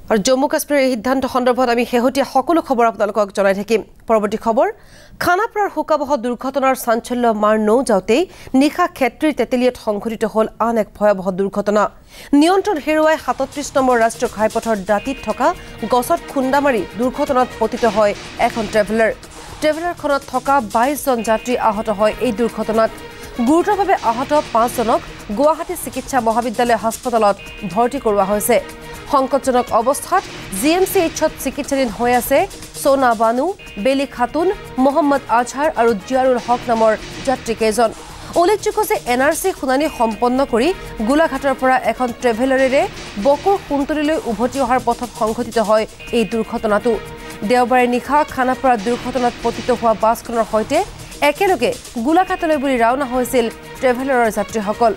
আৰু জম্মু কাশ্মীৰৰ এই সিদ্ধান্ত সন্দৰ্ভত আমি শেহতীয়া সকলো খবৰ আপোনালোকক জনাই থাকিম। পৰৱৰ্তী খবৰ, খানাপাৰাৰ শোকাবহ দুৰ্ঘটনাৰ চাঞ্চল্য মাৰ নৌযাওঁতেই নিশা ক্ষেত্ৰীৰ তেতেলিয়াত সংঘটিত হ'ল আন এক ভয়াৱহ দুৰ্ঘটনা। নিয়ন্ত্ৰণ হেৰুৱাই ৩৭ নম্বৰ ৰাষ্ট্ৰীয় ঘাইপথৰ দাঁতিত থকা গছত খুন্দা মাৰি দুৰ্ঘটনাত পতিত হয় এখন ট্ৰেভেলাৰ। ট্ৰেভেলাৰখনত থকা ২২ জন যাত্ৰী আহত হয় এই দুৰ্ঘটনাত। গুৰুতৰভাৱে আহত ৫ জনক গুৱাহাটী চিকিৎসা মহাবিদ্যালয় হাস্পতালত ভৰ্তি কৰোৱা হৈছে। সংকটজনক অৱস্থাত GMCHত চিকিৎসাধীন হৈ আছে সোনা বানু, বেলি খাতুন, মহম্মদ আজহাৰ আৰু জিয়াৰুল হক নামৰ যাত্ৰীকেইজন। উল্লেখযোগ্য যে NRC শুনানি সম্পন্ন কৰি গোলাঘাটৰ পৰা এখন ট্ৰেভেলাৰেৰে বকুৰ সোণতলীলৈ উভতি অহাৰ পথত সংঘটিত হয় এই দুৰ্ঘটনাটো। দেওবাৰে নিশা খানাপাৰা দুৰ্ঘটনাত পতিত হোৱা বাছখনৰ সৈতে একেলগে গোলাঘাটলৈ বুলি ৰাওনা হৈছিল ট্ৰেভেলাৰৰ যাত্ৰীসকল।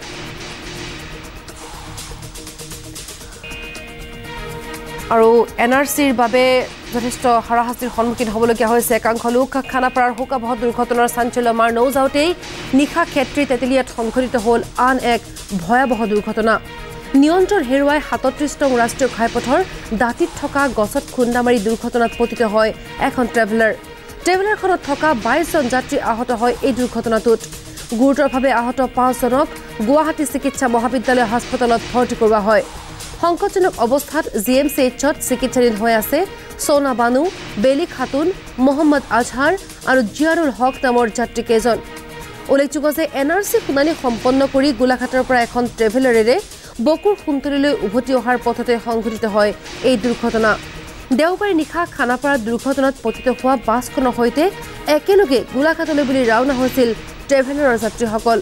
আৰু NRCৰ বাবে যথেষ্ট হাৰাশাস্তিৰ সন্মুখীন হ'বলগীয়া হৈছে একাংশ লোক। খানাপাৰাৰ শোকাবহ দুৰ্ঘটনাৰ চাঞ্চল্য মাৰ নৌযাওঁতেই নিশা ক্ষেত্ৰী তেতেলিয়াত সংঘটিত হ'ল আন এক ভয়াৱহ দুৰ্ঘটনা। নিয়ন্ত্ৰণ হেৰুৱাই ৩৭ নং ৰাষ্ট্ৰীয় ঘাইপথৰ দাঁতিত থকা গছত খুন্দা মাৰি দুৰ্ঘটনাত পতিত হয় এখন ট্ৰেভেলাৰ। ট্ৰেভেলাৰখনত থকা ২২ জন যাত্ৰী আহত হয় এই দুৰ্ঘটনাটোত। গুৰুতৰভাৱে আহত ৫ জনক গুৱাহাটী চিকিৎসা মহাবিদ্যালয় হাস্পতালত ভৰ্তি কৰোৱা হয়। সংকটজনক অৱস্থাত GMCHত চিকিৎসাধীন হৈ আছে সোনা বানু, বেলি খাতুন, মহম্মদ আজহাৰ আৰু জিয়াৰুল হক নামৰ যাত্ৰীকেইজন। উল্লেখযোগ্য যে NRC শুনানি সম্পন্ন কৰি গোলাঘাটৰ পৰা এখন ট্ৰেভেলাৰেৰে বকুৰ সোণতলীলৈ উভতি অহাৰ পথতে সংঘটিত হয় এই দুৰ্ঘটনা। দেওবাৰে নিশা খানাপাৰাত দুৰ্ঘটনাত পতিত হোৱা বাছখনৰ সৈতে একেলগে গোলাঘাটলৈ বুলি ৰাওনা হৈছিল ট্ৰেভেলাৰৰ যাত্ৰীসকল।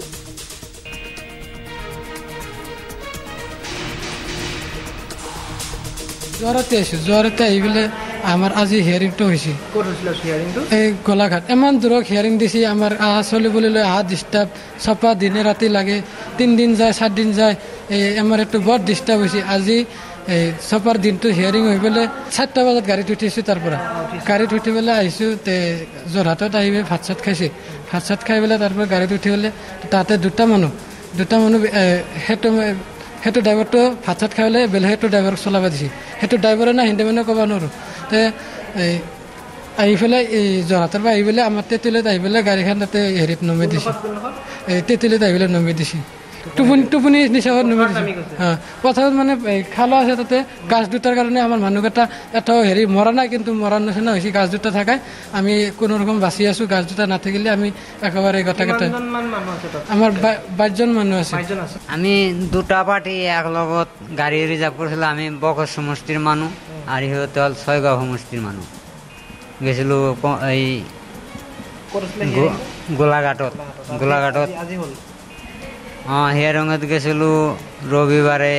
জ্বৰতে আহি পেলাই আমাৰ আজি হিয়াৰিংটো হৈছে। এই গোলাঘাট ইমান দূৰত হিয়াৰিং দিছে। আমাৰ চলিবলৈ অহা ডিষ্টাৰ্ব চপা দিনে ৰাতি লাগে, ৩ দিন যায় ৪ দিন যায়। আমাৰ এইটো বৰ ডিষ্টাৰ্ব হৈছে। আজি চপাৰ দিনটো হিয়াৰিং হৈ পেলাই ৪টা বজাত গাড়ীত উঠিছোঁ। তাৰ পৰা গাড়ীত উঠি পেলাই আহিছোঁ। যোৰহাটত আহি ভাত চাত খাইছে। ভাত চাত খাই পেলাই তাৰ পৰা গাড়ীত উঠি পেলাই তাতে দুটা মানুহ সেইটো ড্ৰাইভাৰটো ভাত চাত খাই পেলাই বেলেগ সেইটো ড্ৰাইভাৰক চলাব দিছে। সেইটো ড্ৰাইভাৰে না হিন্দী মানে ক'ব নোৱাৰোঁ। আহি পেলাই যোৰহাটৰ পৰা আহি পেলাই আমাৰ তেতেলিত আহি পেলাই গাড়ীখন তাতে হেৰিত নমাই দিছে। তেতেলিত আহি পেলাই নমাই দিছে। টোপনি নিচাত নমাই দিছে। পথাৰত মানে খালা আছে তাতে গাছ দুটাৰ কাৰণে আমাৰ মানুহকেইটা এটাও মৰা নাই, কিন্তু মৰাৰ নিচিনা হৈছে। গাছ দুটা থাকাই আমি কোনো ৰকম বাচি আছোঁ। গাছ দুটা নাথাকিলে আমি একেবাৰে গোটেইকেইটা আমাৰ ২২ জন মানুহ আছে। আমি দুটা পাৰ্টি এক লগত গাড়ী ৰিজাৰ্ভ কৰিছিলোঁ। আমি বকত সমষ্টিৰ মানুহ আৰু সিহঁতে হ'ল ছয়গাঁও সমষ্টিৰ মানুহ। গৈছিলোঁ এই গোলাঘাটত হিয়াৰিঙত গৈছিলোঁ ৰবিবাৰে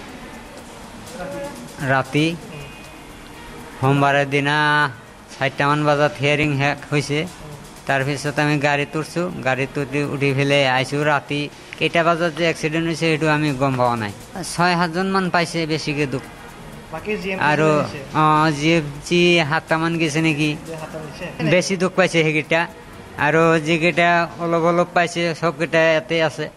ৰাতি। সোমবাৰৰ দিনা ৪টামান বজাত হিয়াৰিং শেষ হৈছে। তাৰপিছত আমি গাড়ীত উঠছোঁ। গাড়ীত উঠি পেলাই আহিছোঁ। ৰাতি কেইটা বজাত যে এক্সিডেণ্ট হৈছে সেইটো আমি গম পোৱা নাই। ৬-৭ মান পাইছে বেছিকৈ দুখ। আৰু GMC ৭টামান গৈছে নেকি, বেছি দুখ পাইছে সেইকেইটা। আৰু যিকেইটা অলপ পাইছে চবকেইটা ইয়াতে আছে।